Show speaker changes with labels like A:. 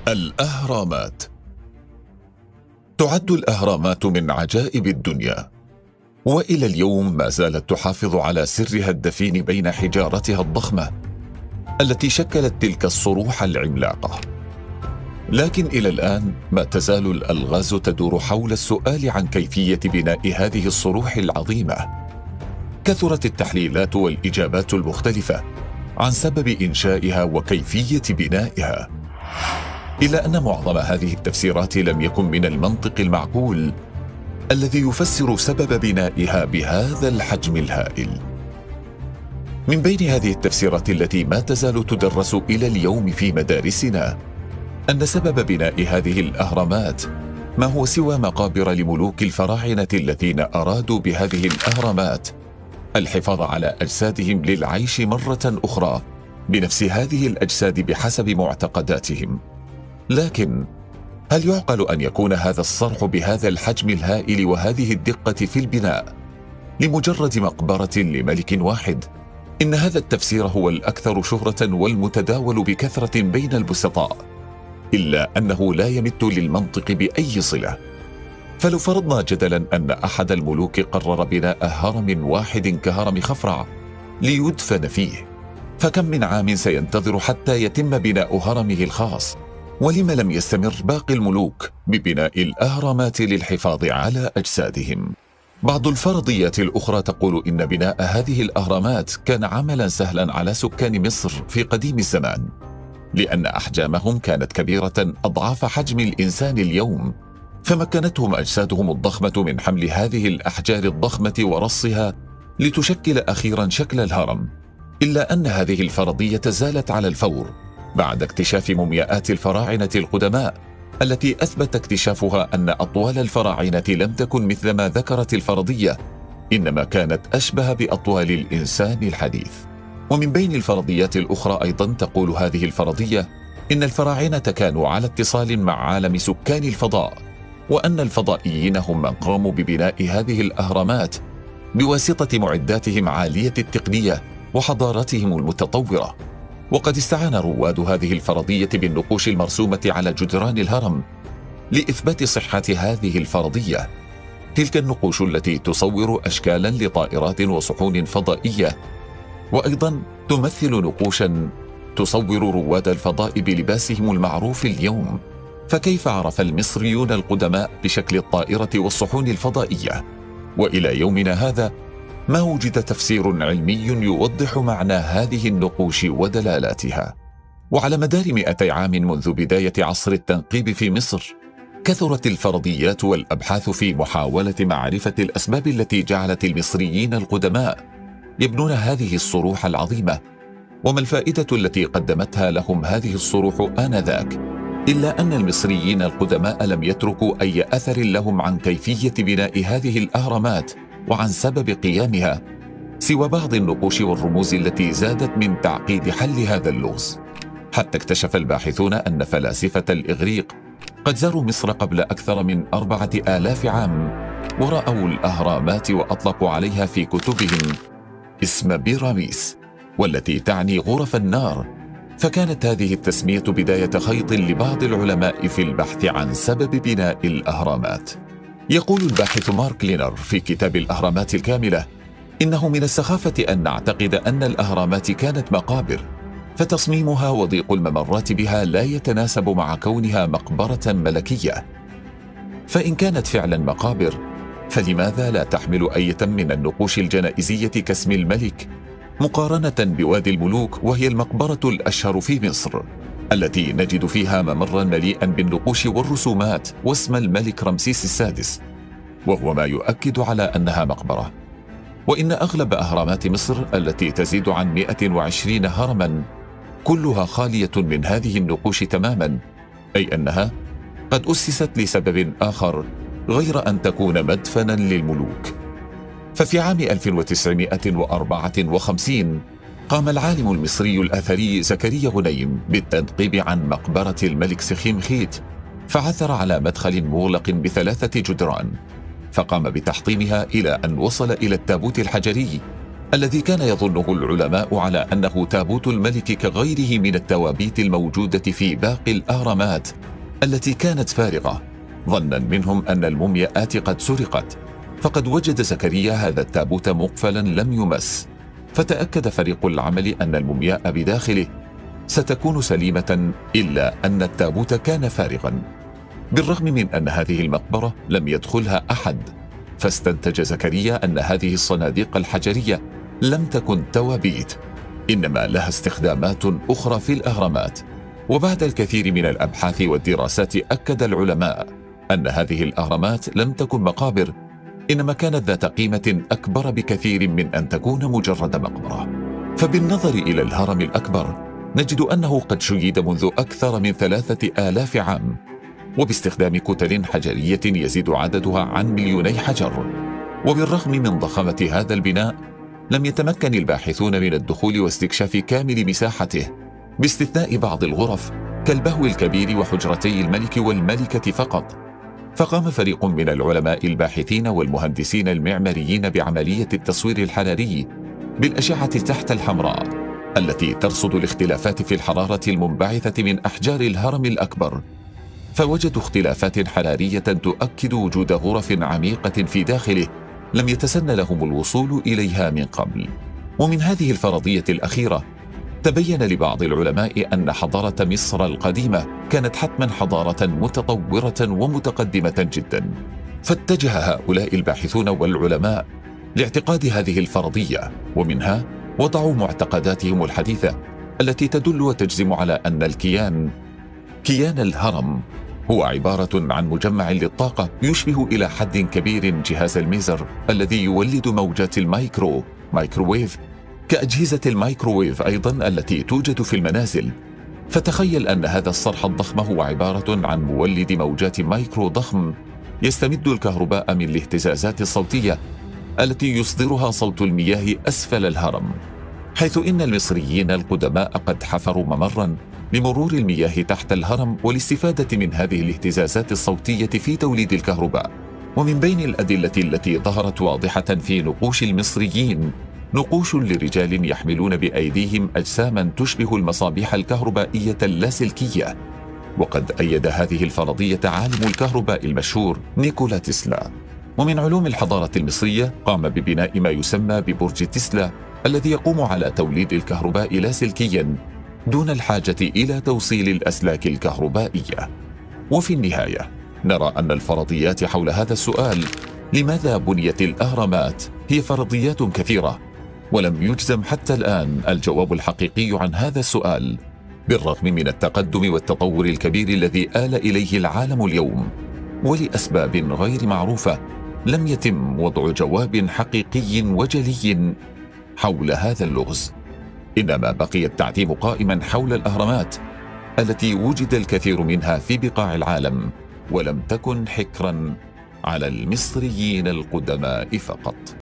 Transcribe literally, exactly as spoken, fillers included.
A: الأهرامات. تعد الأهرامات من عجائب الدنيا، وإلى اليوم ما زالت تحافظ على سرها الدفين بين حجارتها الضخمة التي شكلت تلك الصروح العملاقة. لكن إلى الآن ما تزال الألغاز تدور حول السؤال عن كيفية بناء هذه الصروح العظيمة. كثرت التحليلات والإجابات المختلفة عن سبب إنشائها وكيفية بنائها، إلا أن معظم هذه التفسيرات لم يكن من المنطق المعقول الذي يفسر سبب بنائها بهذا الحجم الهائل. من بين هذه التفسيرات التي ما تزال تدرس إلى اليوم في مدارسنا أن سبب بناء هذه الأهرامات ما هو سوى مقابر لملوك الفراعنة الذين أرادوا بهذه الأهرامات الحفاظ على أجسادهم للعيش مرة أخرى بنفس هذه الأجساد بحسب معتقداتهم. لكن هل يعقل أن يكون هذا الصرح بهذا الحجم الهائل وهذه الدقة في البناء لمجرد مقبرة لملك واحد؟ إن هذا التفسير هو الأكثر شهرة والمتداول بكثرة بين البسطاء، إلا أنه لا يمت للمنطق بأي صلة. فلو فرضنا جدلا أن أحد الملوك قرر بناء هرم واحد كهرم خفرع ليدفن فيه، فكم من عام سينتظر حتى يتم بناء هرمه الخاص؟ ولم لم يستمر باقي الملوك ببناء الأهرامات للحفاظ على أجسادهم؟ بعض الفرضيات الأخرى تقول إن بناء هذه الأهرامات كان عملا سهلا على سكان مصر في قديم الزمان، لأن أحجامهم كانت كبيرة أضعاف حجم الإنسان اليوم، فمكنتهم أجسادهم الضخمة من حمل هذه الأحجار الضخمة ورصها لتشكل أخيرا شكل الهرم. إلا أن هذه الفرضية زالت على الفور بعد اكتشاف مومياءات الفراعنة القدماء التي أثبت اكتشافها أن أطوال الفراعنة لم تكن مثل ما ذكرت الفرضية، إنما كانت أشبه بأطوال الإنسان الحديث. ومن بين الفرضيات الأخرى أيضا تقول هذه الفرضية إن الفراعنة كانوا على اتصال مع عالم سكان الفضاء، وأن الفضائيين هم من قاموا ببناء هذه الأهرامات بواسطة معداتهم عالية التقنية وحضارتهم المتطورة. وقد استعان رواد هذه الفرضية بالنقوش المرسومة على جدران الهرم لإثبات صحة هذه الفرضية. تلك النقوش التي تصور أشكالا لطائرات وصحون فضائية، وأيضا تمثل نقوشا تصور رواد الفضاء بلباسهم المعروف اليوم. فكيف عرف المصريون القدماء بشكل الطائرة والصحون الفضائية؟ وإلى يومنا هذا ما وجد تفسير علمي يوضح معنى هذه النقوش ودلالاتها. وعلى مدار مئتي عام منذ بداية عصر التنقيب في مصر، كثرت الفرضيات والأبحاث في محاولة معرفة الأسباب التي جعلت المصريين القدماء يبنون هذه الصروح العظيمة، وما الفائدة التي قدمتها لهم هذه الصروح آنذاك. إلا أن المصريين القدماء لم يتركوا أي أثر لهم عن كيفية بناء هذه الأهرامات وعن سبب قيامها، سوى بعض النقوش والرموز التي زادت من تعقيد حل هذا اللغز. حتى اكتشف الباحثون أن فلاسفة الإغريق قد زاروا مصر قبل أكثر من أربعة آلاف عام، ورأوا الأهرامات وأطلقوا عليها في كتبهم اسم بيراميس، والتي تعني غرف النار. فكانت هذه التسمية بداية خيط لبعض العلماء في البحث عن سبب بناء الأهرامات. يقول الباحث مارك لينر في كتاب الأهرامات الكاملة: إنه من السخافة أن نعتقد أن الأهرامات كانت مقابر، فتصميمها وضيق الممرات بها لا يتناسب مع كونها مقبرة ملكية. فإن كانت فعلا مقابر، فلماذا لا تحمل أية من النقوش الجنائزية كاسم الملك، مقارنة بوادي الملوك وهي المقبرة الأشهر في مصر التي نجد فيها ممرا مليئا بالنقوش والرسومات واسم الملك رمسيس السادس، وهو ما يؤكد على أنها مقبرة. وإن أغلب أهرامات مصر التي تزيد عن مئة وعشرين هرما كلها خالية من هذه النقوش تماما، أي أنها قد أسست لسبب آخر غير أن تكون مدفنا للملوك. ففي عام ألف وتسعمئة وأربعة وخمسين قام العالم المصري الأثري زكريا غنيم بالتنقيب عن مقبرة الملك سخيمخيت، فعثر على مدخل مغلق بثلاثة جدران، فقام بتحطيمها إلى أن وصل إلى التابوت الحجري الذي كان يظنه العلماء على أنه تابوت الملك كغيره من التوابيت الموجودة في باقي الأهرامات التي كانت فارغة، ظنا منهم أن المومياءات قد سرقت. فقد وجد زكريا هذا التابوت مقفلا لم يمس، فتأكد فريق العمل أن المومياء بداخله ستكون سليمة، إلا أن التابوت كان فارغا، بالرغم من أن هذه المقبرة لم يدخلها أحد. فاستنتج زكريا أن هذه الصناديق الحجرية لم تكن توابيت، إنما لها استخدامات أخرى في الأهرامات. وبعد الكثير من الأبحاث والدراسات أكد العلماء أن هذه الأهرامات لم تكن مقابر، إنما كانت ذات قيمة أكبر بكثير من أن تكون مجرد مقبرة. فبالنظر إلى الهرم الأكبر نجد أنه قد شيد منذ أكثر من ثلاثة آلاف عام، وباستخدام كتل حجرية يزيد عددها عن مليوني حجر. وبالرغم من ضخامة هذا البناء لم يتمكن الباحثون من الدخول واستكشاف كامل مساحته، باستثناء بعض الغرف كالبهو الكبير وحجرتي الملك والملكة فقط. فقام فريق من العلماء الباحثين والمهندسين المعماريين بعملية التصوير الحراري بالأشعة تحت الحمراء التي ترصد الاختلافات في الحرارة المنبعثة من أحجار الهرم الأكبر. فوجدوا اختلافات حرارية تؤكد وجود غرف عميقة في داخله لم يتسنى لهم الوصول إليها من قبل. ومن هذه الفرضية الأخيرة تبين لبعض العلماء أن حضارة مصر القديمة كانت حتما حضارة متطورة ومتقدمة جدا. فاتجه هؤلاء الباحثون والعلماء لاعتقاد هذه الفرضية، ومنها وضعوا معتقداتهم الحديثة التي تدل وتجزم على أن الكيان كيان الهرم هو عبارة عن مجمع للطاقة يشبه إلى حد كبير جهاز الميزر الذي يولد موجات المايكرو مايكروويف كأجهزة المايكروويف أيضا التي توجد في المنازل. فتخيل أن هذا الصرح الضخم هو عبارة عن مولد موجات مايكرو ضخم يستمد الكهرباء من الاهتزازات الصوتية التي يصدرها صوت المياه أسفل الهرم، حيث إن المصريين القدماء قد حفروا ممرا لمرور المياه تحت الهرم والاستفادة من هذه الاهتزازات الصوتية في توليد الكهرباء. ومن بين الأدلة التي ظهرت واضحة في نقوش المصريين نقوش لرجال يحملون بأيديهم أجساما تشبه المصابيح الكهربائية اللاسلكية. وقد أيد هذه الفرضية عالم الكهرباء المشهور نيكولا تسلا. ومن علوم الحضارة المصرية قام ببناء ما يسمى ببرج تسلا الذي يقوم على توليد الكهرباء لاسلكيا دون الحاجة إلى توصيل الأسلاك الكهربائية. وفي النهاية نرى أن الفرضيات حول هذا السؤال لماذا بنيت الأهرامات هي فرضيات كثيرة، ولم يجزم حتى الآن الجواب الحقيقي عن هذا السؤال، بالرغم من التقدم والتطور الكبير الذي آل إليه العالم اليوم. ولأسباب غير معروفة لم يتم وضع جواب حقيقي وجلي حول هذا اللغز، إنما بقي التعتيم قائما حول الأهرامات التي وجد الكثير منها في بقاع العالم، ولم تكن حكرا على المصريين القدماء فقط.